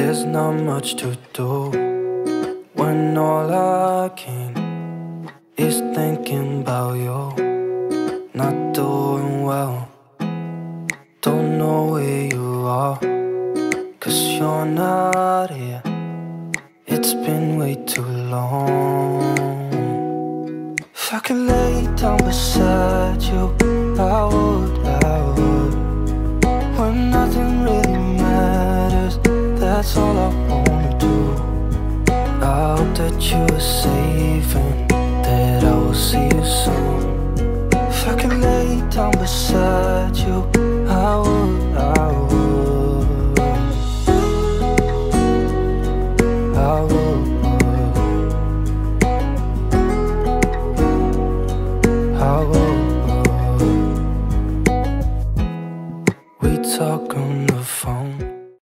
There's not much to do when all I can is thinking about you. Not doing well, don't know where you are, 'cause you're not here. It's been way too long. If I could lay down beside you, I would. When nothing really matters, that's all I wanna do. I hope that you are safe and that I will see you soon. If I could lay down beside you, I would.